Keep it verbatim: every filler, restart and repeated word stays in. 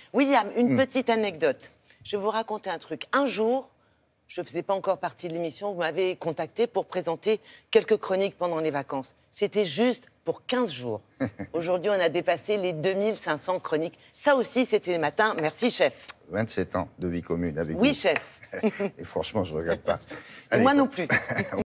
William, une Mm. petite anecdote. Je vais vous raconter un truc. Un jour, je ne faisais pas encore partie de l'émission, vous m'avez contacté pour présenter quelques chroniques pendant les vacances. C'était juste pour quinze jours. Aujourd'hui, on a dépassé les deux mille cinq cents chroniques. Ça aussi, c'était les matins. Merci, chef. vingt-sept ans de vie commune avec vous. Oui, chef. Et franchement, je ne regrette pas. Et moi non plus.